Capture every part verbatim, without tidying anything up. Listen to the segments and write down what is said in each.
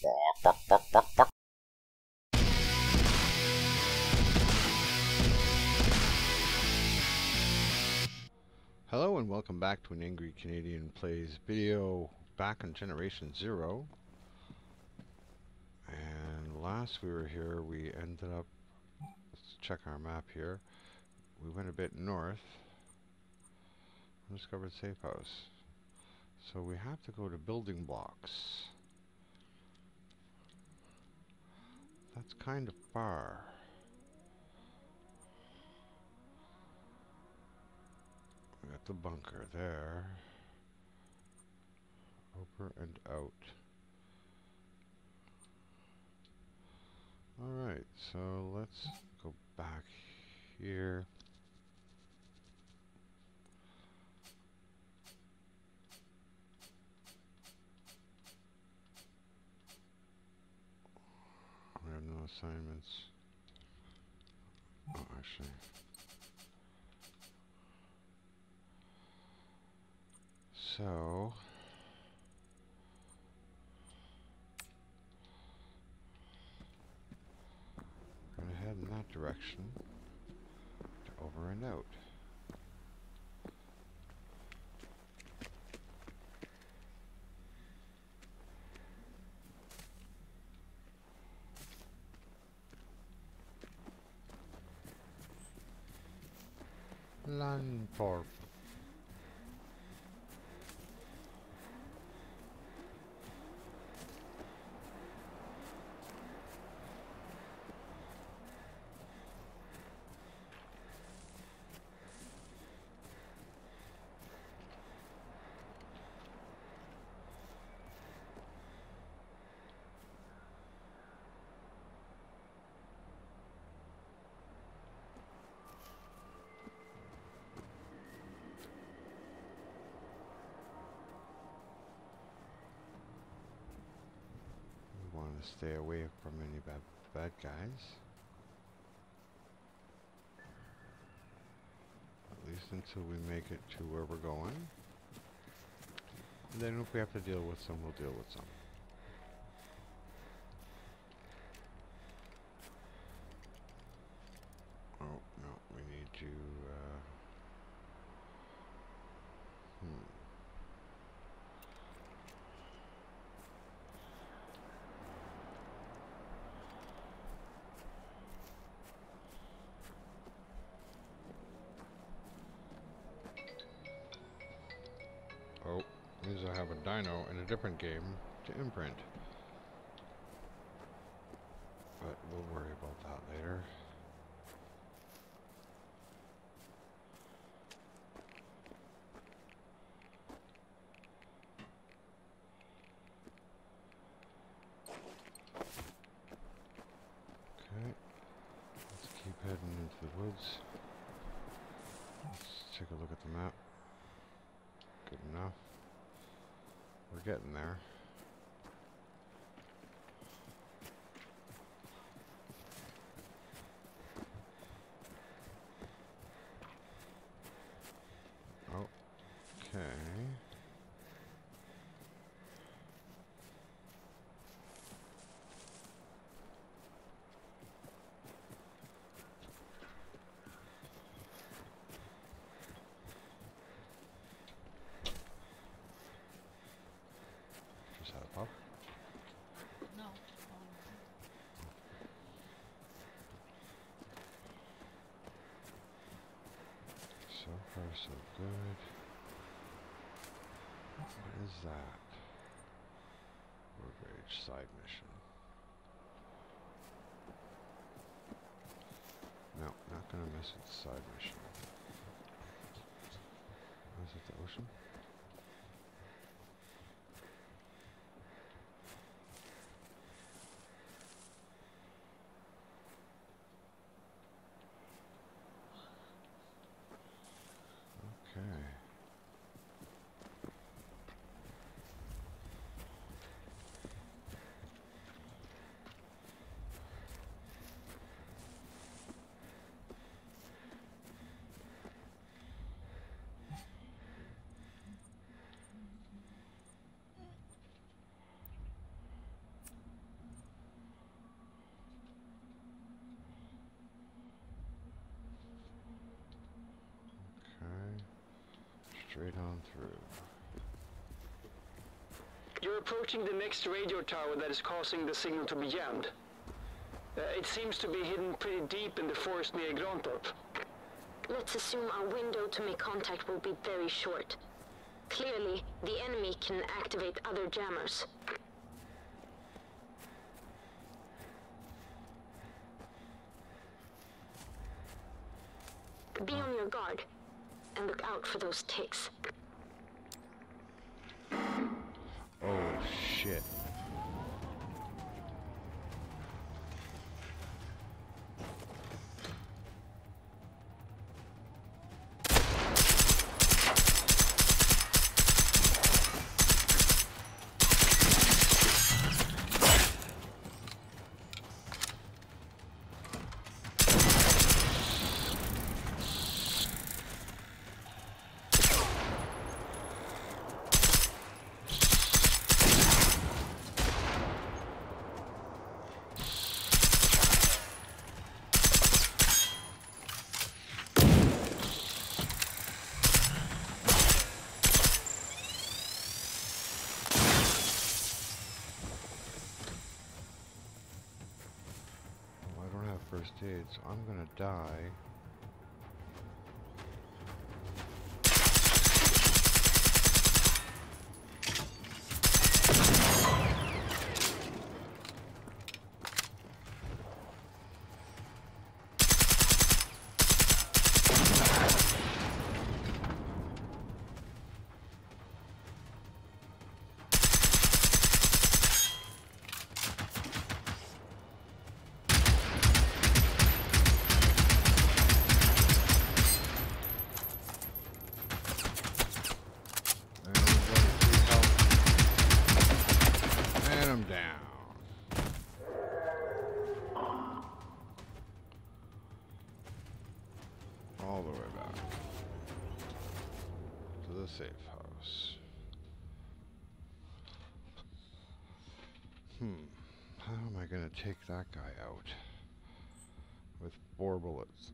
Bok, bok, bok, bok. Hello and welcome back to an Angry Canadian Plays video back on Generation Zero. And last we were here, we ended up, let's check our map here. We went a bit north and discovered safe house. So we have to go to building blocks. That's kind of far. We got the bunker there. Over and out. Alright, so let's go back here. We have no assignments. Oh, actually. So, we're going to head in that direction to over and out. Landthorpe. Want to stay away from any bad bad guys, at least until we make it to where we're going, and then if we have to deal with some, we'll deal with some. Oh no, we need to uh, hmm. Oh, means I have a dino in a different game to imprint. But we'll worry about that later. Okay, let's keep heading into the woods. Let's take a look at the map. Good enough. We're getting there. Okay. Just had a pop. No. So far, so good. What is that? Road rage side mission. No, not gonna mess with the side mission. Oh, is it the ocean? Okay. straight on through. You're approaching the next radio tower that is causing the signal to be jammed. Uh, it seems to be hidden pretty deep in the forest near Grantorp. Let's assume our window to make contact will be very short. Clearly, the enemy can activate other jammers. Be on your guard, and look out for those ticks. Oh, shit. First aid, so I'm gonna die. All the way back to the safe house. Hmm. How am I gonna take that guy out with four bullets?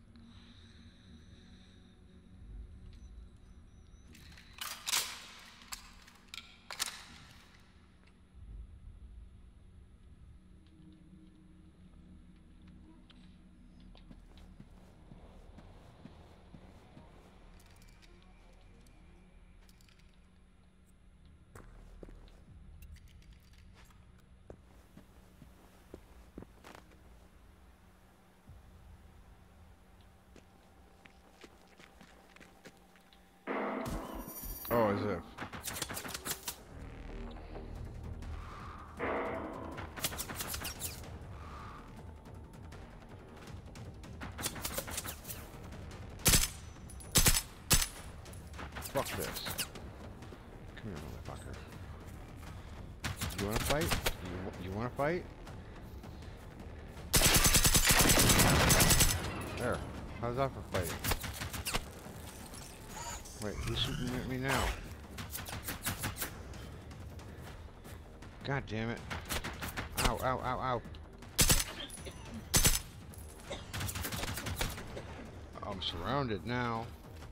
Oh, as if. Fuck this. Come here, motherfucker. You wanna fight? You, you wanna fight? There. How's that for fighting? Wait, who's shooting at me now? God damn it. Ow, ow, ow, ow. I'm surrounded now.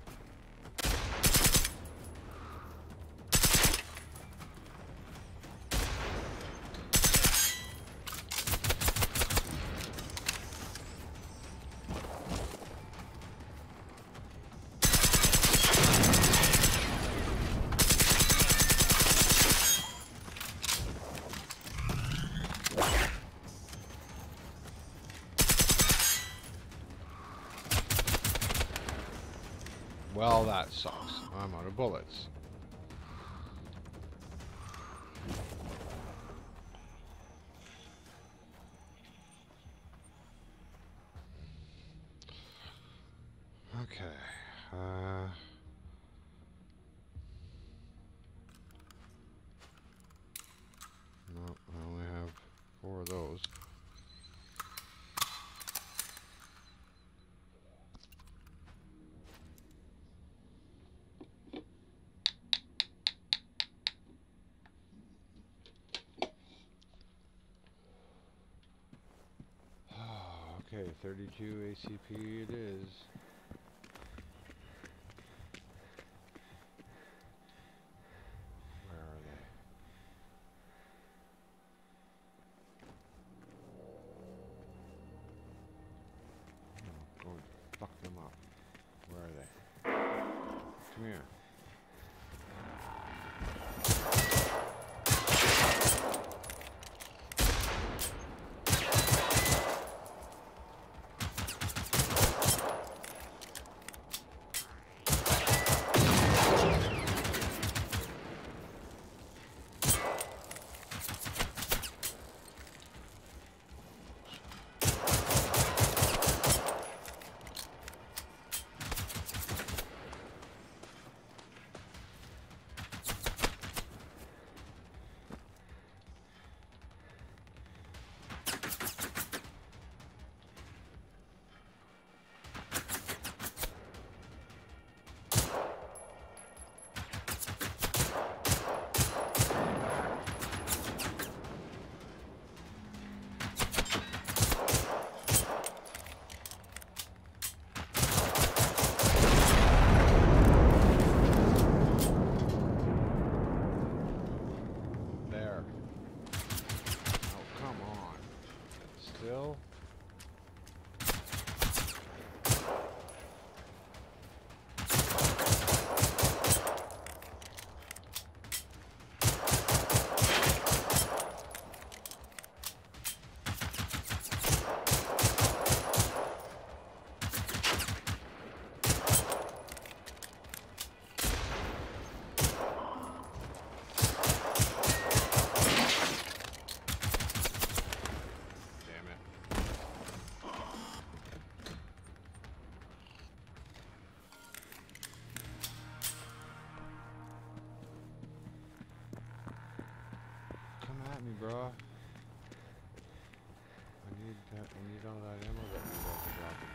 Well, that sucks. I'm out of bullets. Okay. Uh... No, I only have four of those. Okay, thirty-two A C P it is. me, bro. I need that. I need all that ammo that you guys are dropping.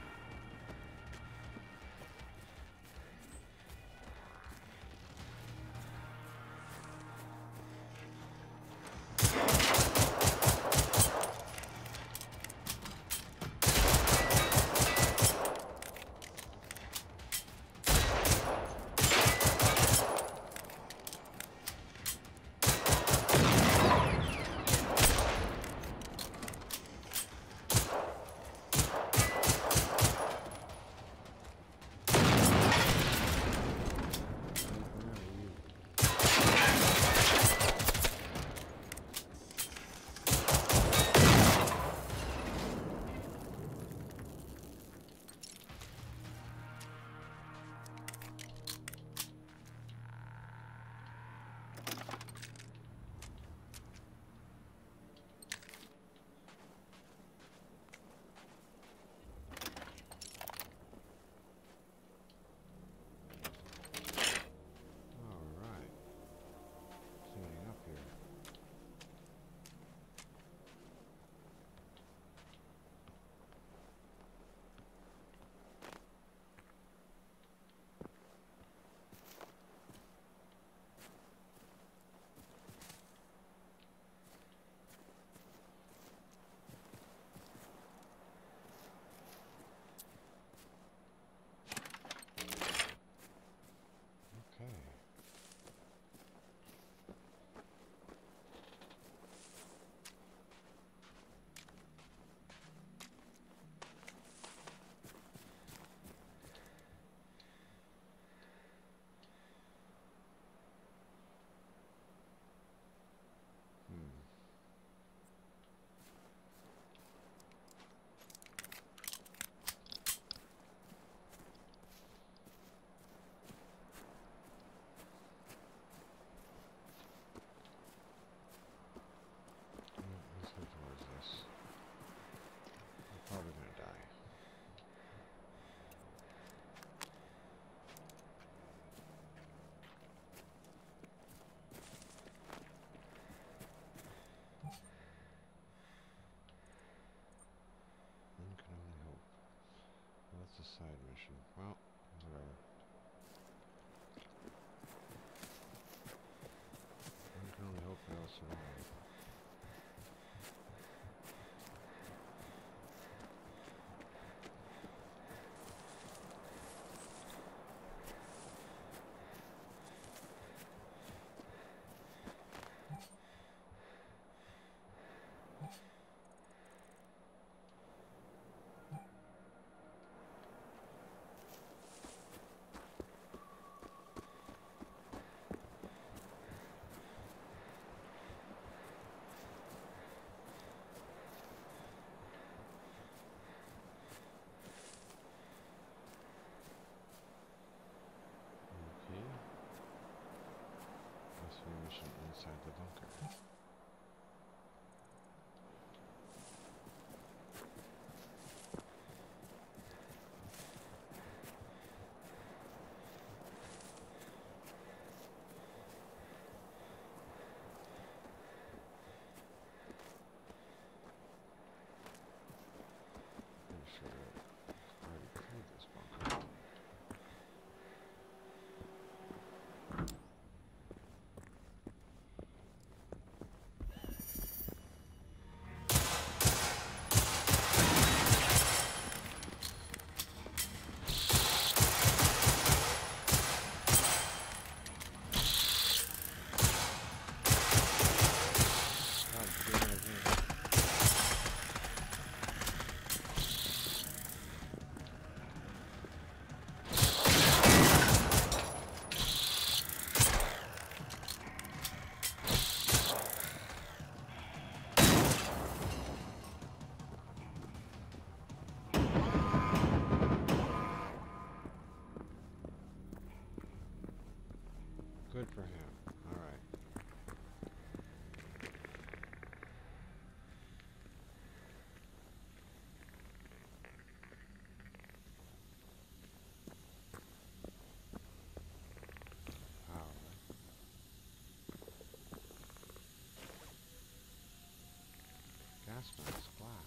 mask black.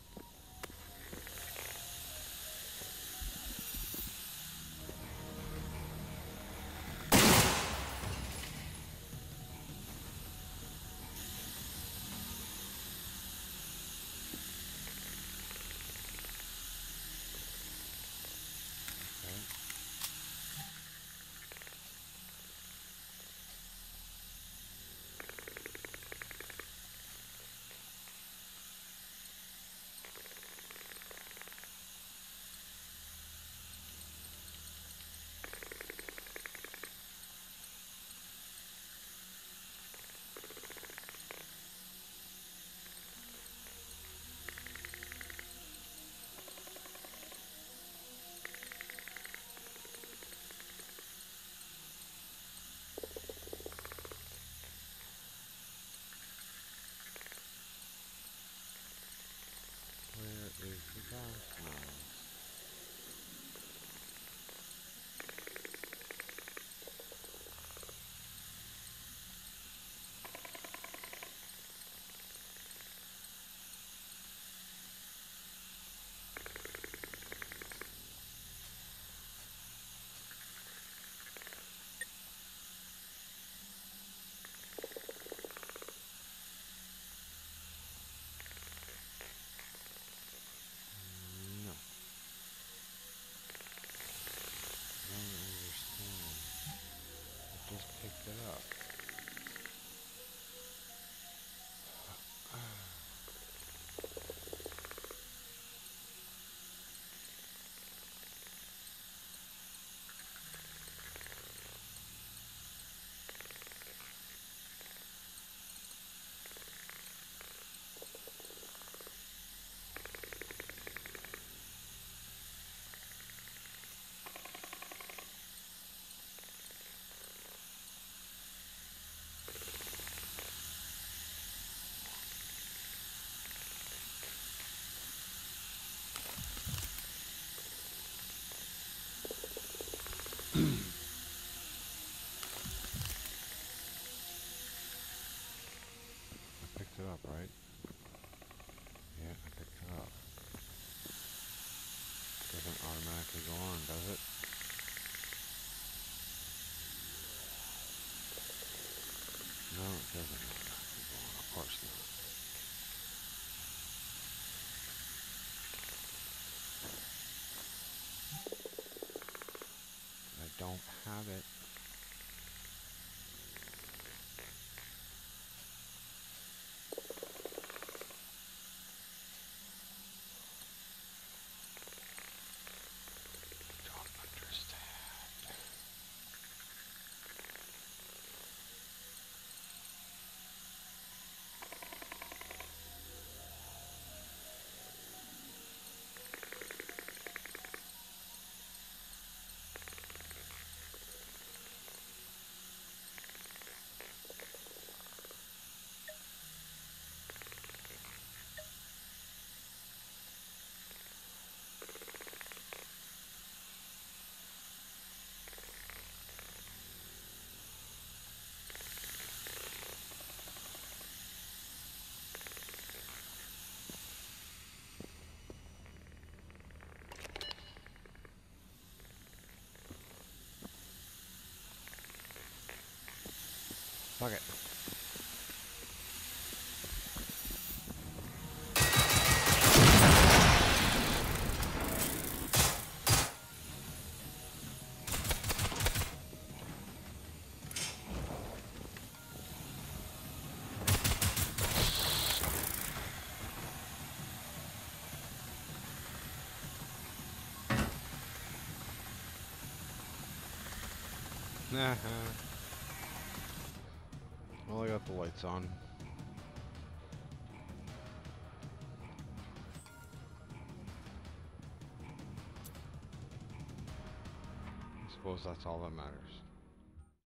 Where is the gas now? No. I don't understand. I just picked it up. I picked it up, right? Yeah, I picked it up. Doesn't automatically go on, does it? No, it doesn't automatically go on. Of course not. I don't have it. Don't understand. Fuck it. Nah. Well, I got the lights on. I suppose that's all that matters.